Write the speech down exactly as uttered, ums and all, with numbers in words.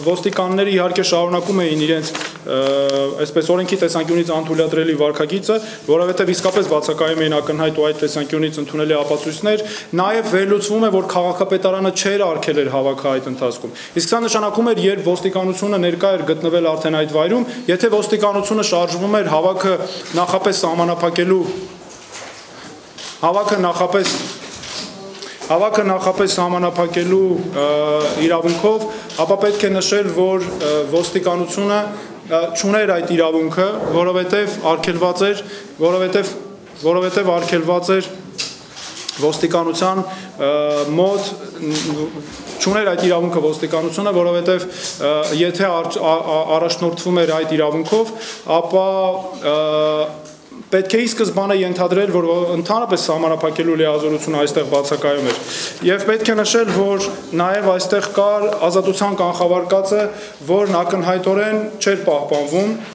ոստիկանները իհարկե շարունակում էին իրենց այսպես օրենքի տեսանկյունից անթույլատրելի վարքագիծը, որովհետև իսկապես բացակայում էին ակնհայտ ու այդ տեսանկյունից ընդունելի ապացույցներ, նաև վերլուծվում է, որ քաղաքապետարանը չէր արգելել հավաքը այդ ընթացքում։ Իսկ սա նշանակում էր, երբ ոստիկանությունը ներկա էր գտնվել արդեն այդ վայրում, եթե ոստիկանությունը շարժվում էր հավաքը նախապես սահմանափակելու հավաքը նախապես Հավաքը նախապես սահմանափակելու իրավունքով, ապա պետք է նշել, որ ոստիկանությունը չուներ այդ իրավունքը, որովհետև արգելված էր, որովհետև որովհետև արգելված էր ոստիկանության մոտ չուներ այդ իրավունքը ոստիկանությունը, որովհետև եթե առաջնորդվում էր այդ իրավունքով, ապա պետք է ի սկզբանե ենթադրել, որ ընդհանրապես սահմանափակելու լիազորությունը այստեղ բացակայում էր։ Եվ պետք է նշել, որ նաև այստեղ կար ազատության կանխավարկածը, որն ակնհայտորեն չէր պահպանվում։